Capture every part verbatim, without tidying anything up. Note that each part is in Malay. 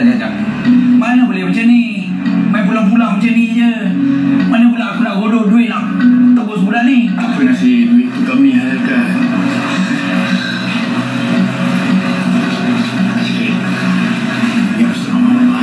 sekejap, sekejap. Mana boleh macam ni? Main pulang-pulang macam ni je. Mana pula aku nak bodoh duit nak tebus bulan ni? Apa nasi duit tu kami halalkan. Sikit. Ya, Assalamualaikum.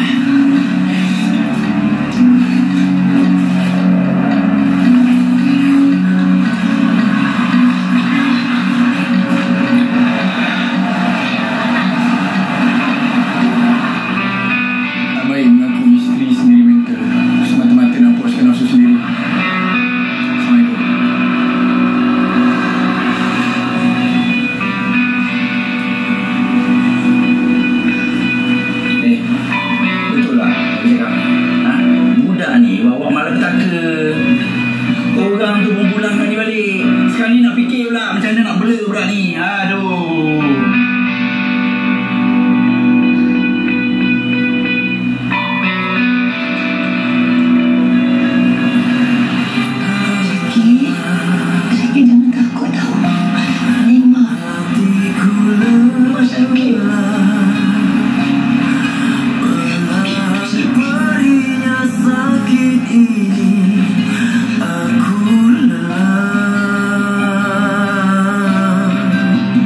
Orang tu berbulan kali balik. Sekarang ni nak fikir pula macam mana nak bela budak ni. Aduh.